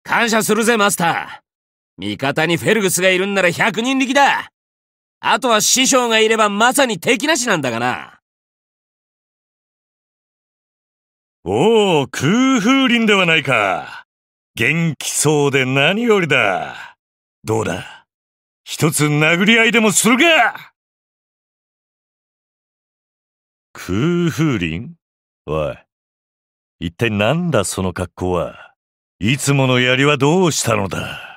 感謝するぜ、マスター。味方にフェルグスがいるんなら100人力だ。あとは師匠がいればまさに敵なしなんだがな。 おお、空風林ではないか。元気そうで何よりだ。どうだ、一つ殴り合いでもするか。空風林？おい、一体なんだその格好は。いつもの槍はどうしたのだ。